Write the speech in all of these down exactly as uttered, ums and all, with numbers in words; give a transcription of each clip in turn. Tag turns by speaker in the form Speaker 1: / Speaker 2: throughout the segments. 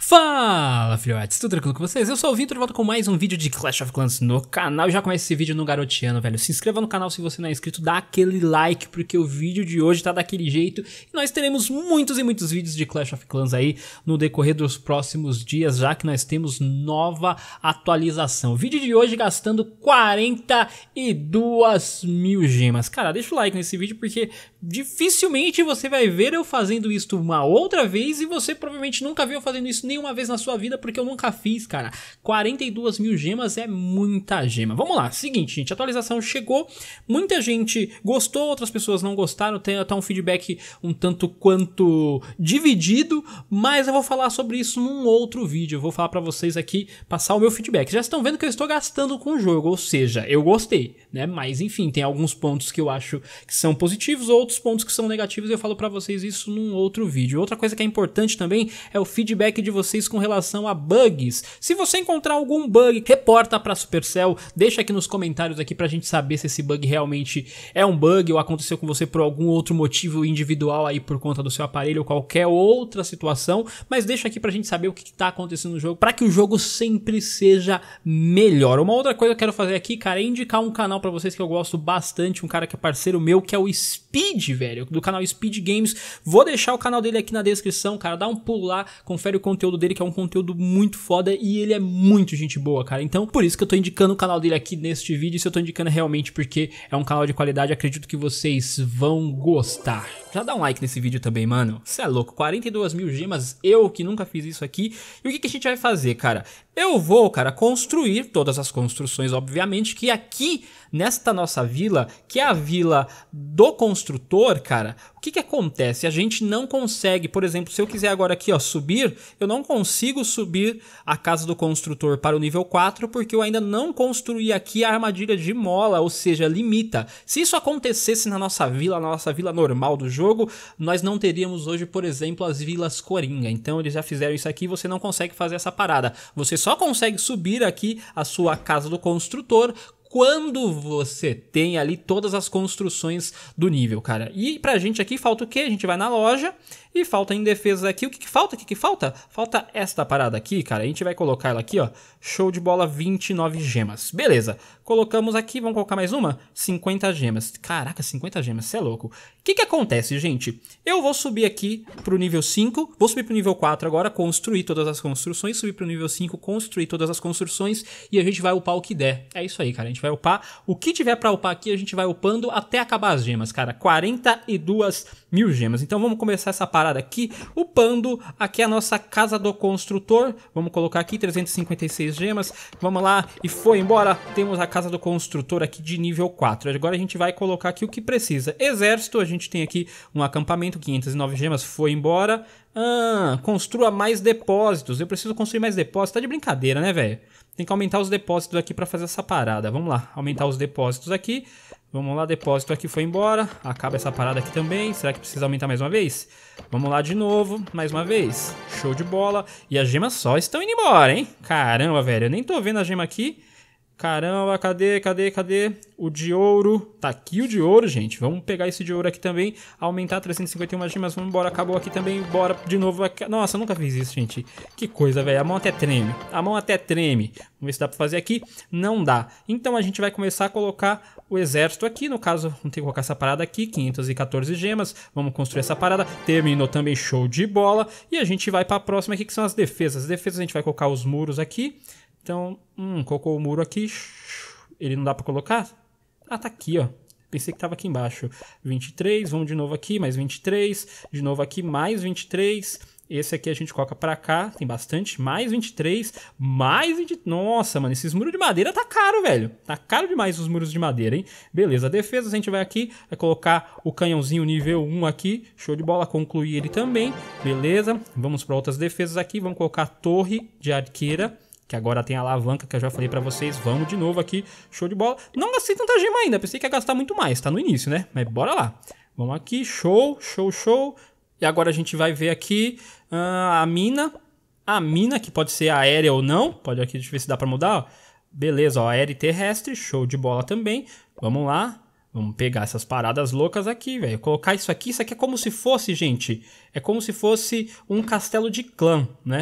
Speaker 1: Fala, filhotes, tudo tranquilo com vocês? Eu sou o Vitor e volto com mais um vídeo de Clash of Clans no canal. Já começa esse vídeo no garoteando, velho. Se inscreva no canal se você não é inscrito, dá aquele like, porque o vídeo de hoje tá daquele jeito. E nós teremos muitos e muitos vídeos de Clash of Clans aí no decorrer dos próximos dias, já que nós temos nova atualização. O vídeo de hoje gastando quarenta e duas mil gemas. Cara, deixa o like nesse vídeo, porque dificilmente você vai ver eu fazendo isso uma outra vez, e você provavelmente nunca viu eu fazendo isso nenhuma vez na sua vida, porque eu nunca fiz, cara. quarenta e duas mil gemas é muita gema. Vamos lá, seguinte, gente, a atualização chegou, muita gente gostou, outras pessoas não gostaram, tem até um feedback um tanto quanto dividido, mas eu vou falar sobre isso num outro vídeo. Eu vou falar pra vocês aqui, passar o meu feedback. Já estão vendo que eu estou gastando com o jogo, ou seja, eu gostei, né? Mas enfim, tem alguns pontos que eu acho que são positivos, outros pontos que são negativos, e eu falo pra vocês isso num outro vídeo. Outra coisa que é importante também é o feedback de vocês com relação a bugs. Se você encontrar algum bug, reporta pra Supercell, deixa aqui nos comentários aqui pra gente saber se esse bug realmente é um bug ou aconteceu com você por algum outro motivo individual aí por conta do seu aparelho ou qualquer outra situação, mas deixa aqui pra gente saber o que, que tá acontecendo no jogo, pra que o jogo sempre seja melhor. Uma outra coisa que eu quero fazer aqui, cara, é indicar um canal pra vocês que eu gosto bastante, um cara que é parceiro meu, que é o Speed, velho, do canal Speed Games. Vou deixar o canal dele aqui na descrição, cara, dá um pulo lá, confere o conteúdo dele, que é um conteúdo muito foda e ele é muito gente boa, cara. Então, por isso que eu tô indicando o canal dele aqui neste vídeo. Se eu tô indicando realmente porque é um canal de qualidade, acredito que vocês vão gostar. Já dá um like nesse vídeo também, mano. Cê é louco, quarenta e duas mil gemas, eu que nunca fiz isso aqui. E o que, que a gente vai fazer, cara? Eu vou, cara, construir todas as construções, obviamente, que aqui nesta nossa vila, que é a vila do construtor, cara, o que que acontece? A gente não consegue, por exemplo, se eu quiser agora aqui, ó, subir, eu não consigo subir a casa do construtor para o nível quatro, porque eu ainda não construí aqui a armadilha de mola, ou seja, limita. Se isso acontecesse na nossa vila, na nossa vila normal do jogo, nós não teríamos hoje, por exemplo, as vilas Coringa. Então eles já fizeram isso aqui, você não consegue fazer essa parada. Você só consegue subir aqui a sua casa do construtor quando você tem ali todas as construções do nível, cara. E pra gente aqui falta o quê? A gente vai na loja e falta em defesa aqui. O que que falta? O que que falta? Falta esta parada aqui, cara. A gente vai colocar ela aqui, ó. Show de bola, vinte e nove gemas. Beleza. Colocamos aqui, vamos colocar mais uma? cinquenta gemas. Caraca, cinquenta gemas, cê é louco. O que que acontece, gente? Eu vou subir aqui pro nível cinco, vou subir pro nível quatro agora, construir todas as construções, subir pro nível cinco, construir todas as construções e a gente vai upar o que der. É isso aí, cara. A gente vai upar o que tiver pra upar aqui, a gente vai upando até acabar as gemas, cara. quarenta e duas mil gemas. Então vamos começar essa parada aqui, upando aqui a nossa casa do construtor. Vamos colocar aqui trezentas e cinquenta e seis gemas. Vamos lá, e foi embora. Temos a casa do construtor aqui de nível quatro. Agora a gente vai colocar aqui o que precisa. Exército, a gente tem aqui um acampamento, quinhentas e nove gemas, foi embora. Ah, construa mais depósitos. Eu preciso construir mais depósitos. Tá de brincadeira, né, velho? Tem que aumentar os depósitos aqui para fazer essa parada. Vamos lá, aumentar os depósitos aqui. Vamos lá, depósito aqui foi embora. Acaba essa parada aqui também. Será que precisa aumentar mais uma vez? Vamos lá de novo, mais uma vez. Show de bola. E as gemas só estão indo embora, hein? Caramba, velho, eu nem tô vendo a gema aqui. Caramba, cadê, cadê, cadê? O de ouro, tá aqui o de ouro, gente. Vamos pegar esse de ouro aqui também, aumentar trezentas e cinquenta e uma gemas, vamos embora, acabou aqui também, bora de novo. Nossa, eu nunca fiz isso, gente. Que coisa, velho, a mão até treme, a mão até treme. Vamos ver se dá pra fazer aqui, não dá. Então a gente vai começar a colocar o exército aqui, no caso, vamos ter que colocar essa parada aqui, quinhentas e quatorze gemas, vamos construir essa parada, terminou também, show de bola. E a gente vai pra próxima aqui, que são as defesas. As defesas a gente vai colocar os muros aqui. Então, hum, colocou o muro aqui, ele não dá pra colocar? Ah, tá aqui, ó. Pensei que tava aqui embaixo. vinte e três, vamos de novo aqui, mais vinte e três, de novo aqui, mais vinte e três. Esse aqui a gente coloca pra cá, tem bastante, mais vinte e três, mais vinte... Nossa, mano, esses muros de madeira tá caro, velho. Tá caro demais os muros de madeira, hein? Beleza, defesa, a gente vai aqui, vai colocar o canhãozinho nível um aqui, show de bola, concluir ele também, beleza. Vamos pra outras defesas aqui, vamos colocar a torre de arqueira, que agora tem a alavanca que eu já falei pra vocês. Vamos de novo aqui, show de bola. Não gastei tanta gema ainda, pensei que ia gastar muito mais, tá no início, né? Mas bora lá. Vamos aqui, show, show, show. E agora a gente vai ver aqui uh, a mina. A mina, que pode ser aérea ou não. Pode aqui, deixa eu ver se dá pra mudar, ó. Beleza, ó, aérea e terrestre, show de bola também. Vamos lá. Vamos pegar essas paradas loucas aqui, velho. Colocar isso aqui, isso aqui é como se fosse, gente, é como se fosse um castelo de clã, né?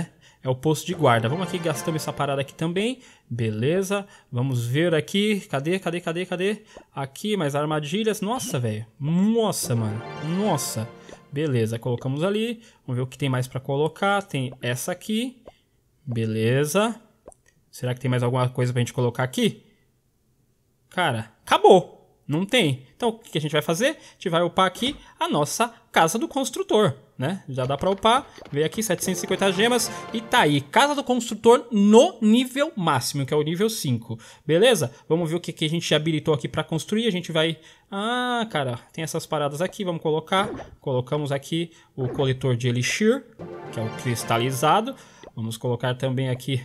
Speaker 1: é o posto de guarda. Vamos aqui, gastamos essa parada aqui também. Beleza. Vamos ver aqui. Cadê, cadê, cadê, cadê? Aqui, mais armadilhas. Nossa, velho. Nossa, mano. Nossa. Beleza, colocamos ali. Vamos ver o que tem mais pra colocar. Tem essa aqui. Beleza. Será que tem mais alguma coisa pra gente colocar aqui? Cara, acabou. Não tem. Então, o que a gente vai fazer? A gente vai upar aqui a nossa casa do construtor, né? Já dá pra upar. Veio aqui, setecentas e cinquenta gemas. E tá aí, casa do construtor no nível máximo, que é o nível cinco. Beleza? Vamos ver o que, que a gente habilitou aqui pra construir. A gente vai... Ah, cara, tem essas paradas aqui. Vamos colocar. Colocamos aqui o coletor de elixir, que é o cristalizado. Vamos colocar também aqui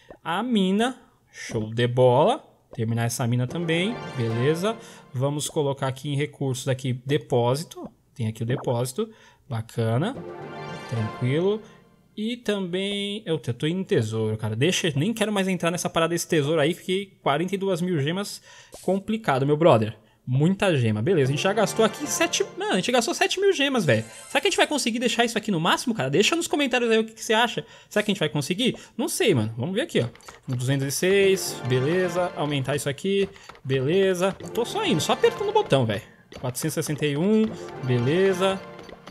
Speaker 1: a mina. Show de bola. Terminar essa mina também, beleza. Vamos colocar aqui em recursos aqui depósito. Tem aqui o depósito, bacana, tranquilo. E também, eu tô indo em tesouro, cara. Deixa, nem quero mais entrar nessa parada desse tesouro aí, porque quarenta e duas mil gemas, complicado, meu brother. Muita gema, beleza, a gente já gastou aqui sete... Mano, a gente gastou sete mil gemas, velho. Será que a gente vai conseguir deixar isso aqui no máximo, cara? Deixa nos comentários aí o que, que você acha. Será que a gente vai conseguir? Não sei, mano. Vamos ver aqui, ó. duzentos e seis, beleza. Aumentar isso aqui, beleza. Tô só indo, só apertando o botão, velho. quatrocentos e sessenta e um, beleza.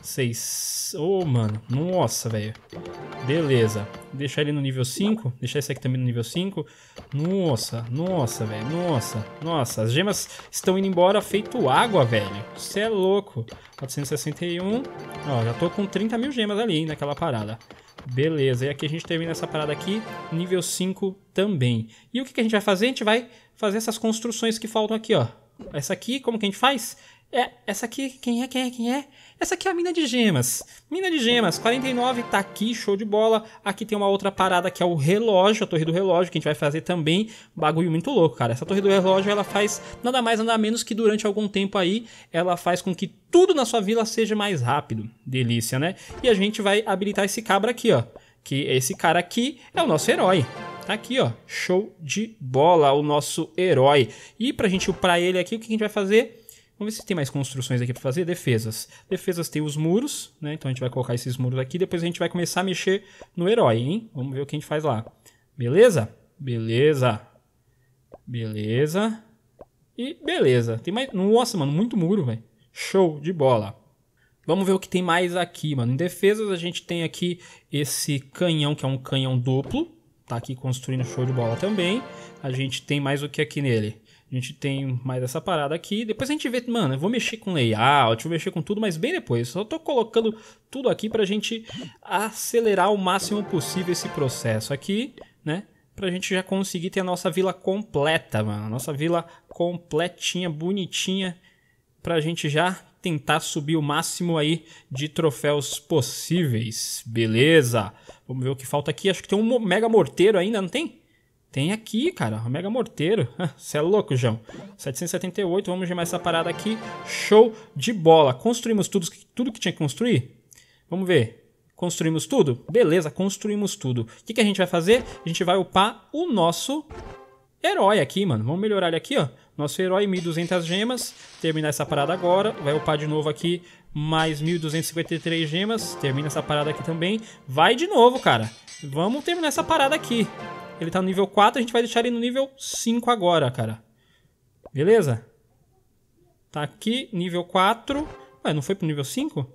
Speaker 1: seis... Ô, oh, mano, nossa, velho. Beleza. Deixar ele no nível cinco. Deixar esse aqui também no nível cinco. Nossa, nossa, velho. Nossa, nossa. As gemas estão indo embora feito água, velho. Você é louco. quatrocentos e sessenta e um. Ó, já tô com trinta mil gemas ali, hein, naquela parada. Beleza. E aqui a gente termina essa parada aqui. Nível cinco também. E o que, que a gente vai fazer? A gente vai fazer essas construções que faltam aqui, ó. Essa aqui, como que a gente faz? É, essa aqui, quem é, quem é, quem é? Essa aqui é a mina de gemas. Mina de gemas, quarenta e nove, tá aqui, show de bola. Aqui tem uma outra parada que é o relógio, a torre do relógio, que a gente vai fazer também. Bagulho muito louco, cara. Essa torre do relógio, ela faz nada mais, nada menos que durante algum tempo aí, ela faz com que tudo na sua vila seja mais rápido. Delícia, né? E a gente vai habilitar esse cabra aqui, ó. Que esse cara aqui é o nosso herói. Tá aqui, ó. Show de bola, o nosso herói. E pra gente upar ele aqui, o que a gente vai fazer? Vamos ver se tem mais construções aqui para fazer. Defesas. Defesas tem os muros, né? Então a gente vai colocar esses muros aqui. Depois a gente vai começar a mexer no herói, hein? Vamos ver o que a gente faz lá. Beleza? Beleza. Beleza. E beleza. Tem mais... Nossa, mano, muito muro, velho. Show de bola. Vamos ver o que tem mais aqui, mano. Em defesas a gente tem aqui esse canhão, que é um canhão duplo. Tá aqui construindo, show de bola também. A gente tem mais o que aqui nele? A gente tem mais essa parada aqui. Depois a gente vê, mano, eu vou mexer com layout, vou mexer com tudo, mas bem depois. Só tô colocando tudo aqui pra gente acelerar o máximo possível esse processo aqui, né? Pra gente já conseguir ter a nossa vila completa, mano. A nossa vila completinha, bonitinha. Pra gente já tentar subir o máximo aí de troféus possíveis. Beleza. Vamos ver o que falta aqui. Acho que tem um mega morteiro ainda, não tem? Tem aqui, cara, o mega morteiro. Você é louco, João. setecentos e setenta e oito, vamos gemar essa parada aqui. Show de bola. Construímos tudo, tudo que tinha que construir? Vamos ver. Construímos tudo? Beleza, construímos tudo. O que, que a gente vai fazer? A gente vai upar o nosso herói aqui, mano. Vamos melhorar ele aqui, ó. Nosso herói, mil e duzentas gemas. Terminar essa parada agora. Vai upar de novo aqui, mais mil duzentas e cinquenta e três gemas. Termina essa parada aqui também. Vai de novo, cara. Vamos terminar essa parada aqui. Ele tá no nível quatro, a gente vai deixar ele no nível cinco agora, cara. Beleza? Tá aqui, nível quatro. Ué, não foi pro nível cinco?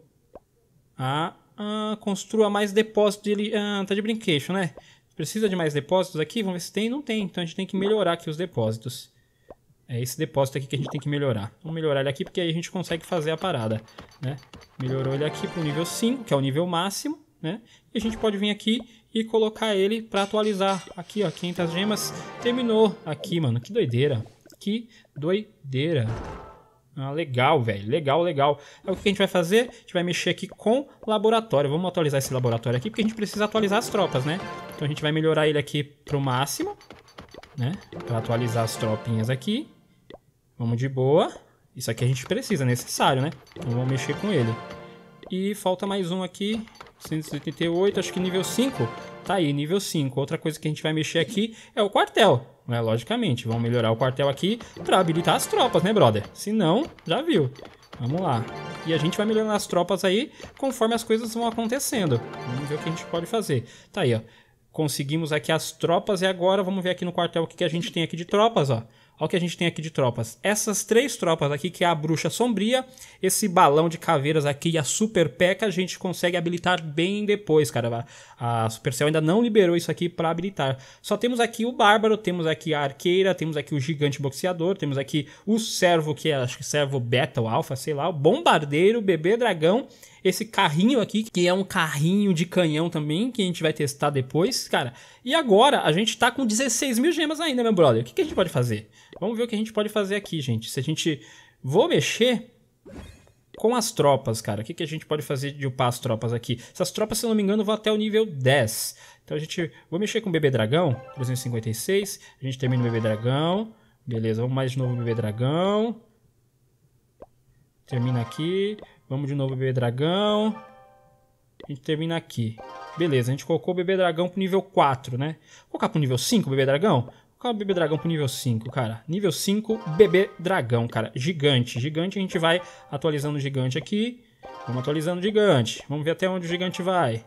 Speaker 1: Ah, ah construa mais depósito de... Ah, tá de brinquedo, né? Precisa de mais depósitos aqui? Vamos ver se tem. Não tem, então a gente tem que melhorar aqui os depósitos. É esse depósito aqui que a gente tem que melhorar. Vamos melhorar ele aqui porque aí a gente consegue fazer a parada, né? Melhorou ele aqui pro nível cinco, que é o nível máximo, né? E a gente pode vir aqui e colocar ele para atualizar. Aqui, ó, quinhentas gemas. Terminou aqui, mano. Que doideira. Que doideira. Ah, legal, velho. Legal, legal. É o que a gente vai fazer? A gente vai mexer aqui com laboratório. Vamos atualizar esse laboratório aqui, porque a gente precisa atualizar as tropas, né? Então a gente vai melhorar ele aqui pro máximo, né? Para atualizar as tropinhas aqui. Vamos de boa. Isso aqui a gente precisa, é necessário, né? Então vamos mexer com ele. E falta mais um aqui. cento e oitenta e oito, acho que nível cinco. Tá aí, nível cinco. Outra coisa que a gente vai mexer aqui é o quartel, né? Logicamente, vamos melhorar o quartel aqui para habilitar as tropas, né, brother? Se não, já viu. Vamos lá. E a gente vai melhorando as tropas aí conforme as coisas vão acontecendo. Vamos ver o que a gente pode fazer. Tá aí, ó. Conseguimos aqui as tropas e agora vamos ver aqui no quartel o que, que a gente tem aqui de tropas, ó. Olha o que a gente tem aqui de tropas. Essas três tropas aqui, que é a Bruxa Sombria, esse balão de caveiras aqui e a Super P.E.K.K.A, a gente consegue habilitar bem depois, cara. A Supercell ainda não liberou isso aqui para habilitar. Só temos aqui o Bárbaro, temos aqui a Arqueira, temos aqui o Gigante Boxeador, temos aqui o Servo, que é, acho que Servo Beta ou Alpha, sei lá, o Bombardeiro, o Bebê Dragão, esse carrinho aqui, que é um carrinho de canhão também, que a gente vai testar depois, cara. E agora, a gente tá com dezesseis mil gemas ainda, meu brother. O que, que a gente pode fazer? Vamos ver o que a gente pode fazer aqui, gente. Se a gente... Vou mexer com as tropas, cara. O que, que a gente pode fazer de upar as tropas aqui? Essas tropas, se eu não me engano, vão até o nível dez. Então a gente... Vou mexer com o Bebê Dragão, trezentos e cinquenta e seis. A gente termina o Bebê Dragão. Beleza, vamos mais de novo o Bebê Dragão. Termina aqui. Vamos de novo o Bebê Dragão. A gente termina aqui. Beleza, a gente colocou o Bebê Dragão pro nível quatro, né? Vou colocar pro nível cinco o Bebê Dragão? Vou colocar o Bebê Dragão pro nível cinco, cara. Nível cinco, Bebê Dragão, cara. Gigante. Gigante, a gente vai atualizando o gigante aqui. Vamos atualizando o gigante. Vamos ver até onde o gigante vai.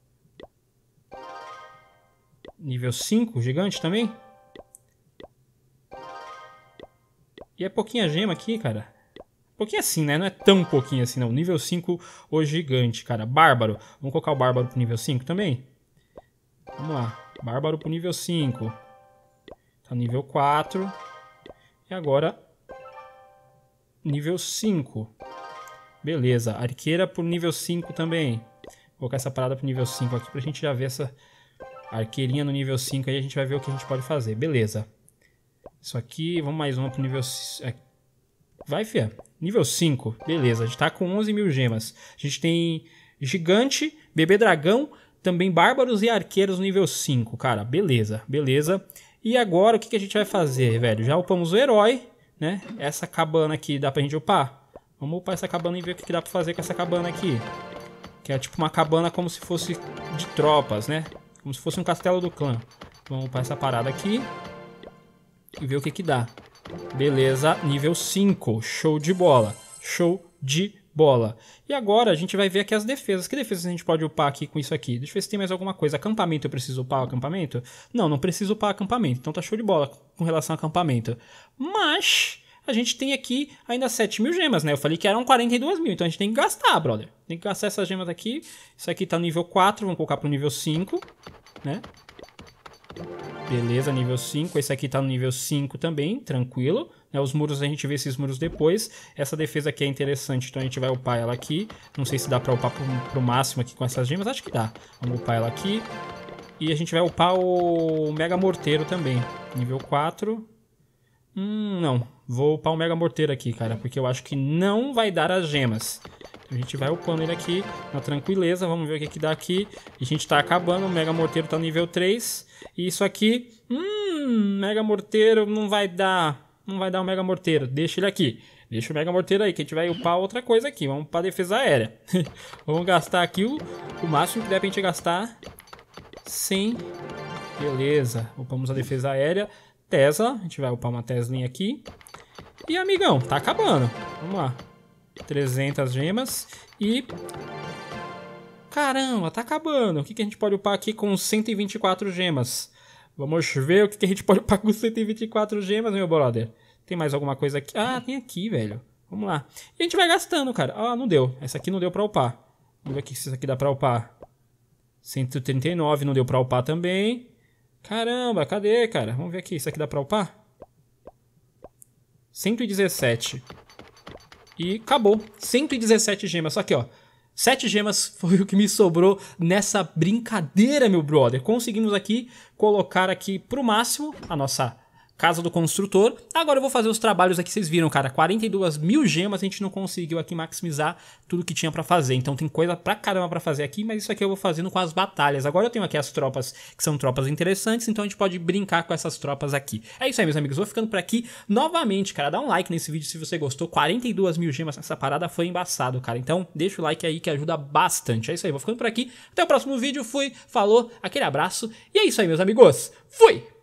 Speaker 1: Nível cinco, gigante também. E é pouquinha gema aqui, cara. Pouquinho assim, né? Não é tão pouquinho assim, não. Nível cinco, o gigante, cara. Bárbaro. Vamos colocar o Bárbaro pro nível cinco também? Vamos lá. Bárbaro pro nível cinco. Tá nível quatro. E agora, nível cinco. Beleza. Arqueira pro nível cinco também. Vou colocar essa parada pro nível cinco aqui pra gente já ver essa arqueirinha no nível cinco. Aí a gente vai ver o que a gente pode fazer. Beleza. Isso aqui, vamos mais uma pro nível cinco. Vai, fia. Nível cinco. Beleza, a gente tá com onze mil gemas. A gente tem Gigante, Bebê Dragão, também Bárbaros e Arqueiros nível cinco, cara. Beleza, beleza. E agora o que, que a gente vai fazer, velho? Já upamos o Herói, né? Essa cabana aqui dá pra gente upar? Vamos upar essa cabana e ver o que, que dá pra fazer com essa cabana aqui. Que é tipo uma cabana como se fosse de tropas, né? Como se fosse um castelo do clã. Vamos upar essa parada aqui e ver o que que dá. Beleza, nível cinco, show de bola, show de bola. E agora a gente vai ver aqui as defesas. Que defesas a gente pode upar aqui com isso aqui? Deixa eu ver se tem mais alguma coisa. Acampamento, eu preciso upar o acampamento? Não, não preciso upar acampamento, então tá show de bola com relação ao acampamento. Mas a gente tem aqui ainda sete mil gemas, né? Eu falei que eram quarenta e duas mil, então a gente tem que gastar, brother. Tem que gastar essas gemas aqui. Isso aqui tá no nível quatro, vamos colocar pro nível cinco, né? Beleza, nível cinco. Esse aqui tá no nível cinco também, tranquilo. Né, os muros, a gente vê esses muros depois. Essa defesa aqui é interessante, então a gente vai upar ela aqui. Não sei se dá pra upar pro, pro máximo aqui com essas gemas, acho que dá. Vamos upar ela aqui. E a gente vai upar o Mega Morteiro também. Nível quatro. Hum, não. Vou upar o Mega Morteiro aqui, cara, porque eu acho que não vai dar as gemas. A gente vai upando ele aqui na tranquileza. Vamos ver o que que dá aqui. A gente tá acabando. O Mega Morteiro tá no nível três. E isso aqui... Hum... Mega Morteiro não vai dar... Não vai dar o Mega Morteiro. Deixa ele aqui. Deixa o Mega Morteiro aí, que a gente vai upar outra coisa aqui. Vamos upar a defesa aérea. Vamos gastar aqui o, o máximo que der pra gente gastar. Sem... Beleza. Upamos a defesa aérea. Tesla. A gente vai upar uma Teslinha aqui. E, amigão, tá acabando. Vamos lá. trezentas gemas e... Caramba, tá acabando. O que, que a gente pode upar aqui com cento e vinte e quatro gemas? Vamos ver o que, que a gente pode upar com cento e vinte e quatro gemas, meu brother. Tem mais alguma coisa aqui? Ah, tem aqui, velho. Vamos lá. E a gente vai gastando, cara. Ah, não deu. Essa aqui não deu pra upar. Vamos ver aqui se essa aqui dá pra upar. cento e trinta e nove não deu pra upar também. Caramba, cadê, cara? Vamos ver aqui. Isso aqui dá pra upar? cento e dezessete. E acabou. cento e dezessete gemas. Só que, ó. sete gemas foi o que me sobrou nessa brincadeira, meu brother. Conseguimos aqui colocar aqui pro máximo a nossa casa do construtor. Agora eu vou fazer os trabalhos aqui, vocês viram, cara. quarenta e duas mil gemas, a gente não conseguiu aqui maximizar tudo que tinha pra fazer. Então tem coisa pra caramba pra fazer aqui, mas isso aqui eu vou fazendo com as batalhas. Agora eu tenho aqui as tropas, que são tropas interessantes, então a gente pode brincar com essas tropas aqui. É isso aí, meus amigos. Vou ficando por aqui novamente, cara. Dá um like nesse vídeo se você gostou. quarenta e duas mil gemas nessa parada foi embaçado, cara. Então deixa o like aí que ajuda bastante. É isso aí, vou ficando por aqui. Até o próximo vídeo. Fui, falou, aquele abraço. E é isso aí, meus amigos. Fui!